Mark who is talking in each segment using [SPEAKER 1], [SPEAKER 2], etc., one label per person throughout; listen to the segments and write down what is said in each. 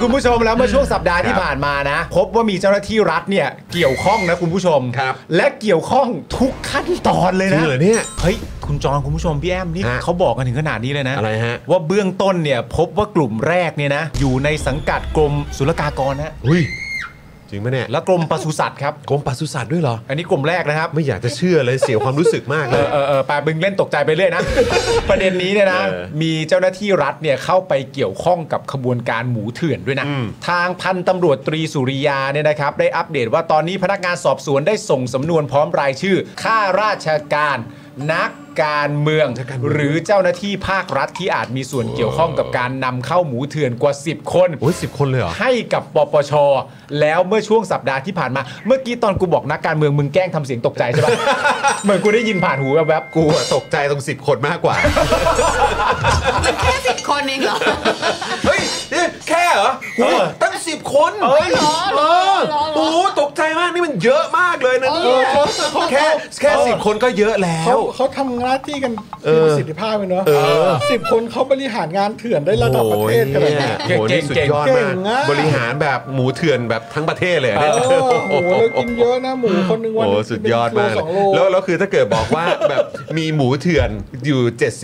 [SPEAKER 1] คุณผู้ชมแล้วเมื่อช่วงสัปดาห์ที่ผ่านมานะพบว่ามีเจ้าหน้าที่รัฐเนี่ยเกี่ยวข้องนะคุณผู้ชมและเกี่ยวข้องทุกขั้นตอนเลยนะ
[SPEAKER 2] จริงเหรอเนี่ย
[SPEAKER 1] เฮ้ยคุณจอนคุณผู้ชมพี่แอมนี่เขาบอกกันถึงขนาดนี้เลยนะ
[SPEAKER 2] อะไรฮะ
[SPEAKER 1] ว่าเบื้องต้นเนี่ยพบว่ากลุ่มแรกเนี่ยนะอยู่ในสังกัดกรมศุลกากรนะ
[SPEAKER 2] จริงไหมเนี่ย
[SPEAKER 1] แล้วกรมปศุสัตว์ครับ
[SPEAKER 2] กรมปศุสัตว์ด้วยเหรอ
[SPEAKER 1] อันนี้กลุ่มแรกนะครับ
[SPEAKER 2] ไม่อยากจะเชื่อเลยเสียความรู้สึกมากเลย
[SPEAKER 1] ปาบึงเล่นตกใจไปเรื่อยนะ ประเด็นนี้เนี่ยนะมีเจ้าหน้าที่รัฐเนี่ยเข้าไปเกี่ยวข้องกับขบวนการหมูเถื่อนด้วยนะทางพันตำรวจตรีสุริยาเนี่ยนะครับได้อัปเดตว่าตอนนี้พนักงานสอบสวนได้ส่งสำนวนพร้อมรายชื่อข้าราชการนักการเมืองหรือเจ้าหน้าที่ภาครัฐที่อาจมีส่วนเกี่ยวข้องกับการนำเข้าหมูเถื่อนกว่า10 คน
[SPEAKER 2] โอ้ย10 คนเลยเหรอ
[SPEAKER 1] ให้กับปปชแล้วเมื่อช่วงสัปดาห์ที่ผ่านมาเมื่อกี้ตอนกูบอกนักการเมืองมึงแกล้งทำเสียงตกใจใช่ปะ เหมือนกูได้ยินผ่านหูแวบ
[SPEAKER 2] ๆกูตกใจตรง10 คนมากกว่า
[SPEAKER 3] มันแค่10 คนเองเหรอ
[SPEAKER 2] เฮ้ยแค่เหรอตั้ง10 คนโอ้ตกใจมากนี่มันเยอะมากเลยนะนี่แค่10 คนก็เยอะแล้ว
[SPEAKER 4] เขาทำหน้าที่กันมีประสิทธิภาพเลยเนาะ10 คนเขาบริหารงานเถื่อนได้ระดับประเทศกันเลย
[SPEAKER 2] เก่งสุดยอดมากบริหารแบบหมูเถื่อนแบบทั้งประเทศเลย
[SPEAKER 4] โอ้โหเรากินเยอะนะหมูคนนึงวัน
[SPEAKER 2] สุดยอดมากแล้วคือถ้าเกิดบอกว่าแบบมีหมูเถื่อนอยู่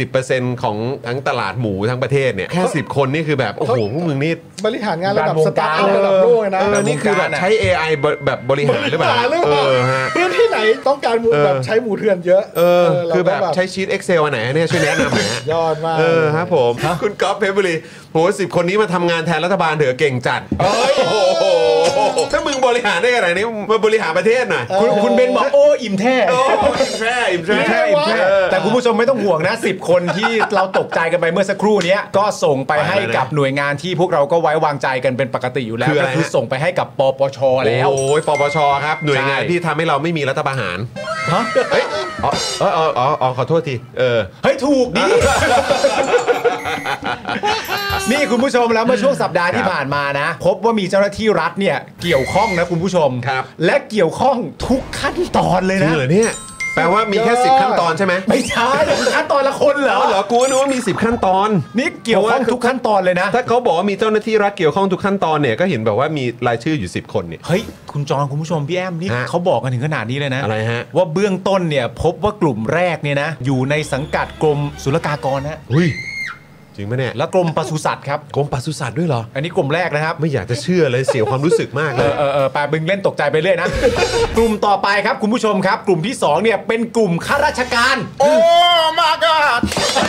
[SPEAKER 2] 70% ของทั้งตลาดหมูทั้งประเทศเนี่ยแค่10 คนนี่คือแบบโอ้โหพวกมึงนี่
[SPEAKER 4] บริหารงานระดับสตาร์ทระดับโลกนะ
[SPEAKER 2] นี่คือแบบใช้ AI แบบบริหารหรือเปล่า
[SPEAKER 4] พื้นที่ไหนต้องการหมูแบบใช้หมูเถื่อนเยอะ
[SPEAKER 2] คือแบบใช้ชีท Excel อันไหนเนี่ยช่วยแนะนำหน่อยฮะ
[SPEAKER 4] ยอดมาก
[SPEAKER 2] ครับผมคุณก๊อฟเพชรบุรีโห10 คนนี้มาทำงานแทนรัฐบาลเถอะเก่งจัดถ้ามึงบริหารได้ขนาดนี้มาบริหารประเทศหน่อย
[SPEAKER 1] คุณเบนบอกโอ้อิ่มแท้
[SPEAKER 2] อิ่มแท้
[SPEAKER 1] แต่คุณผู้ชมไม่ต้องห่วงนะ10 คนที่เราตกใจกันไปเมื่อสักครู่นี้ก็ส่งไปให้กับหน่วยงานที่พวกเราก็ไว้วางใจกันเป็นปกติอยู่แล้วก็คือส่งไปให้กับปปชแล้ว
[SPEAKER 2] โอ้ยปปชครับหน่วยงานที่ทำให้เราไม่มีรัฐประหาร
[SPEAKER 1] ฮะ
[SPEAKER 2] เฮ้ยขอโทษที
[SPEAKER 1] เฮ้ยถูกดินี่คุณผู้ชมแล้วเมื่อช่วงสัปดาห์ที่ผ่านมานะพบว่ามีเจ้าหน้าที่รัฐเนี่ยเกี่ยวข้องนะคุณผู้ชมและเกี่ยวข้องทุกขั้นตอนเลยนะ
[SPEAKER 2] จริงเหรอเนี่ยแปลว่ามีแค่10 ขั้นตอนใช่ไหม
[SPEAKER 1] ไม่ใช่ขั้นตอนละคนเหรอ
[SPEAKER 2] กูนึกว่ามี10 ขั้นตอน
[SPEAKER 1] นี่เกี่ยวข้องทุกขั้นตอนเลยนะ
[SPEAKER 2] ถ้าเขาบอกว่ามีเจ้าหน้าที่รัฐเกี่ยวข้องทุกขั้นตอนเนี่ยก็เห็นแบบว่ามีรายชื่ออยู่10 คนเนี่ย
[SPEAKER 1] เฮ้ยคุณจอนคุณผู้ชมพี่แอมนี่เขาบอกกันถึงขนาดนี้เลยนะ
[SPEAKER 2] อะไรฮะ
[SPEAKER 1] ว่าเบื้องต้นเนี่ยพบว่ากลุ่มแรกเนี่ยนะอยู่ในสังกัดกรมศุลกากรนะ
[SPEAKER 2] จริงไหมเนี่ย
[SPEAKER 1] แล้วกรมปศุสัตว์ครับ
[SPEAKER 2] กรมปศุสัตว์ด้วยเหรอ
[SPEAKER 1] อันนี้กลุ่มแรกนะครับ
[SPEAKER 2] ไม่อยากจะเชื่อเลยเสียความรู้สึกมากเลย
[SPEAKER 1] ปาบึงเล่นตกใจไปเรื่อยนะ กลุ่มต่อไปครับคุณผู้ชมครับกลุ่มที่2เนี่ยเป็นกลุ่มข้าราชการ
[SPEAKER 2] โอ้มาGod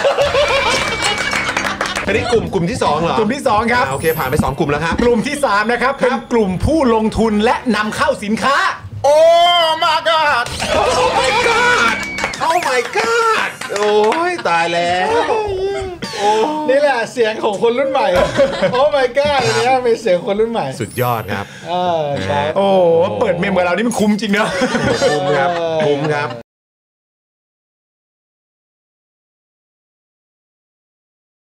[SPEAKER 2] อันนี้กลุ่มที่2เหรอก
[SPEAKER 1] ลุ่มที่2ครับ
[SPEAKER 2] โอเคผ่านไป2กลุ่มแล้วครับ
[SPEAKER 1] กลุ่มที่3นะครับเป็นกลุ่มผู้ลงทุนและนำเข้าสินค้า
[SPEAKER 2] โอ้มาGodโอ้ my God โอ้ my God โอ้ยตายแล้ว
[SPEAKER 4] นี่แหละเสียงของคนรุ่นใหม่โอ้ my god อันนี้เป็นเสียงคนรุ่นใหม่
[SPEAKER 2] สุดยอดครับ
[SPEAKER 1] โอ้เปิดเมมกับเรานี่มันคุ้มจริงเนอะ
[SPEAKER 2] คุ้มครับ